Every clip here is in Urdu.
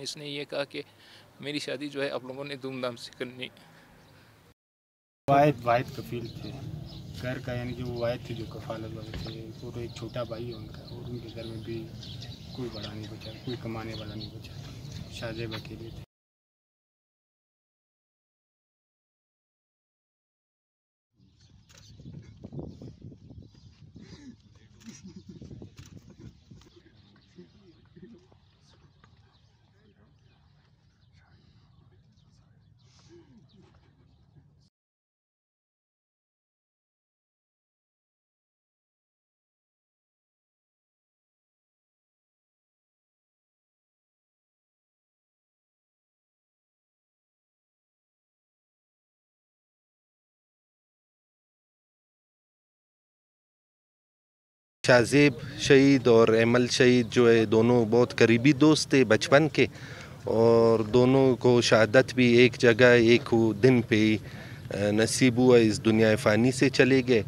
اس نے یہ کہا کہ میری شادی جو ہے آپ لوگوں نے دھوم دھام سے کرنی. واحد کفیل تھے گھر کا، یعنی کہ وہ واحد تھے جو کفالت والے تھے. اور ایک چھوٹا بھائی ہے ان کا، اور ان کے گھر میں بھی کوئی بڑا نہیں بچا، کوئی کمانے والا نہیں بچا. شاہ زیب اکیلے تھے. شاہ زیب شہید اور ایمل شہید جو ہے دونوں بہت قریبی دوست تھے بچپن کے، اور دونوں کو شہادت بھی ایک جگہ ایک دن پہ ہی نصیب ہوا، اس دنیا فانی سے چلے گئے.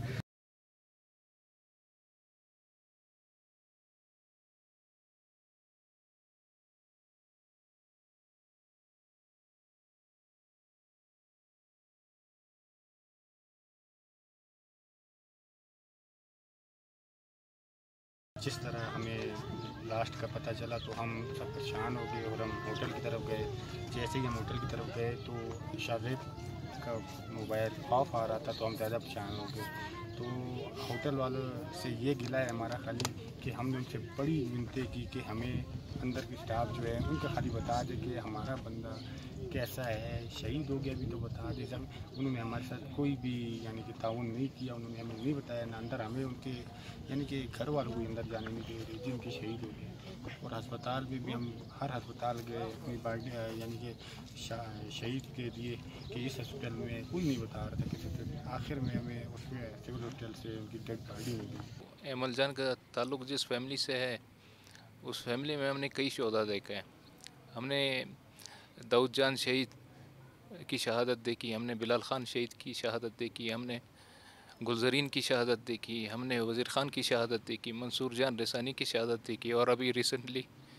جس طرح ہمیں لاسٹ کا پتہ چلا تو ہم سب پریشان ہو گئے اور ہم ہوٹل کی طرف گئے. جیسے ہی ہم ہوٹل کی طرف گئے تو شاہ زیب کا موبائل آف آ رہا تھا، تو ہم زیادہ پریشان ہو گئے. تو ہوٹل والوں سے یہ گلا ہے ہمارا خالی کہ ہم نے ان سے بڑی منتیں کی کہ ہمیں اندر کی اسٹاف جو ہے ان کا خالی بتا دے کہ ہمارا بندہ کیسا ہے، شہید ہو گیا بھی تو بتا دے. جب انہوں نے ہمارے ساتھ کوئی بھی یعنی کہ تعاون نہیں کیا، انہوں نے ہمیں نہیں بتایا نہ اندر ہمیں ان کے یعنی کہ گھر والوں کو اندر جانے نہیں دے رہے جن کے شہید ہو گئے. اور ہسپتال میں بھی ہم ہر ہسپتال گئے اپنی باڈی یعنی کہ شہید کے لیے کہ اس ہسپتال میں کوئی نہیں بتا رہا تھا کسی طرح. آخر میں ہمیں اس میں سول ہاسپٹل سے ان کی ڈیڈ باڈی ملی. ایمل جان کا تعلق جس فیملی سے ہے اس فیملی میں ہم نے کئی شہدا دیکھے ہیں. ہم نے داؤد جان شہید کی شہادت دیکھی، ہم نے بلال خان شہید کی شہادت دیکھی، ہم نے گلزرین کی شہادت دیکھی، ہم نے وزیر خان کی شہادت دیکھی، منصور جان رسانی کی شہادت دیکھی، اور ابھی ریسنٹلی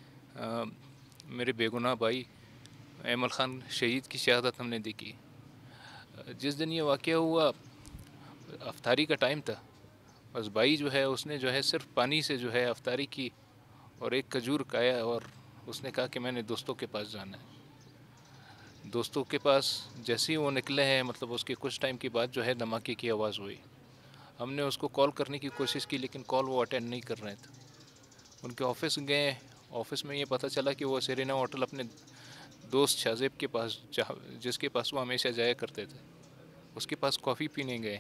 میرے بے گناہ بھائی ایمل خان شہید کی شہادت ہم نے دیکھی. جس دن یہ واقعہ ہوا افطاری کا ٹائم تھا، بس بھائی جو ہے اس نے جو ہے صرف پانی سے جو ہے افطاری کی اور ایک کھجور کھایا، اور اس نے کہا کہ میں نے دوستوں کے پاس جانا ہے. دوستوں کے پاس جیسے ہی وہ نکلے ہیں مطلب اس کے کچھ ٹائم کے بعد جو ہے دھماکے کی آواز ہوئی. ہم نے اس کو کال کرنے کی کوشش کی لیکن کال وہ اٹینڈ نہیں کر رہے تھے. ان کے آفس گئے، آفس میں یہ پتہ چلا کہ وہ سیرینا ہوٹل اپنے دوست شاہ زیب کے پاس جس کے پاس وہ ہمیشہ جایا کرتے تھے اس کے پاس کافی پینے گئے.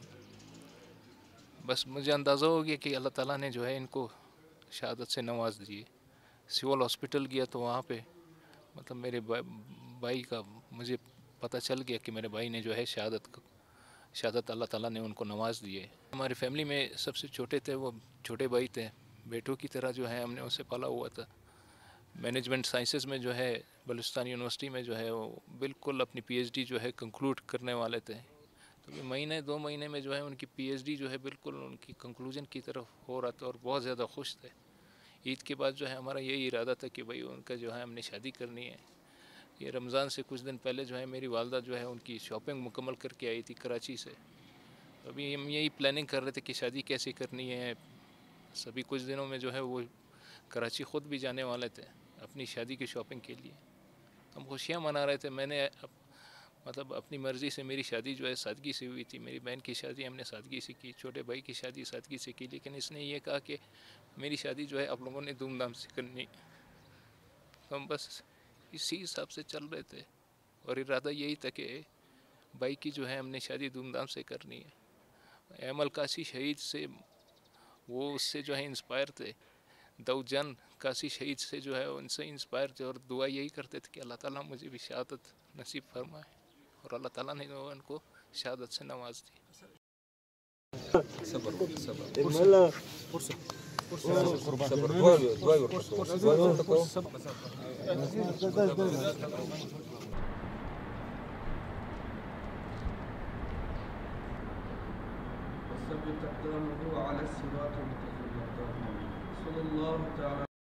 بس مجھے اندازہ ہو گیا کہ اللہ تعالیٰ نے جو ہے ان کو شہادت سے نواز دیے. سول ہاسپٹل گیا تو وہاں پہ مطلب میرے بھائی کا مجھے پتہ چل گیا کہ میرے بھائی نے جو ہے شہادت اللہ تعالیٰ نے ان کو نواز دیے. ہماری فیملی میں سب سے چھوٹے تھے، وہ چھوٹے بھائی تھے، بیٹوں کی طرح جو ہے ہم نے اسے پالا ہوا تھا. مینجمنٹ سائنسز میں جو ہے بلوچستان یونیورسٹی میں جو ہے وہ بالکل اپنی پی ایچ ڈی جو ہے کنکلوڈ کرنے والے تھے. تو یہ مہینے 2 مہینے میں جو ہے ان کی پی ایچ ڈی جو ہے بالکل ان کی کنکلوژن کی طرف ہو رہا تھا اور بہت زیادہ خوش تھے. عید کے بعد جو ہے ہمارا یہی ارادہ تھا کہ بھائی ان کا جو ہے ہم نے شادی کرنی ہے. یہ رمضان سے کچھ دن پہلے جو ہے میری والدہ جو ہے ان کی شاپنگ مکمل کر کے آئی تھی کراچی سے. ابھی ہم یہی پلاننگ کر رہے تھے کہ شادی کیسے کرنی ہے. سبھی کچھ دنوں میں جو ہے وہ کراچی خود بھی جانے والے تھے اپنی شادی کی شاپنگ کے لیے. ہم خوشیاں منا رہے تھے. میں نے مطلب اپنی مرضی سے میری شادی جو ہے سادگی سے ہوئی تھی. میری بہن کی شادی ہم نے سادگی سے کی، چھوٹے بھائی کی شادی سادگی سے کی، لیکن اس نے یہ کہا کہ میری شادی جو ہے آپ لوگوں نے دھوم دھام سے کرنی. ہم بس اسی حساب سے چل رہے تھے اور ارادہ یہی تھا کہ بھائی کی جو ہے ہم نے شادی دھوم دھام سے کرنی ہے. ایمل کاسی شہید سے وہ اس سے جو ہے انسپائر تھے. داؤد جان کاسی شہید سے جو ہے ان سے انسپائر تھے اور دعا یہی کرتے تھے کہ اللہ تعالیٰ مجھے بھی شہادت نصیب فرمائے، اور اللہ تعالیٰ نے ان کو شہادت سے نواز دی. وثبت أقدامه على الصراط المستقيم. صلى الله تعالى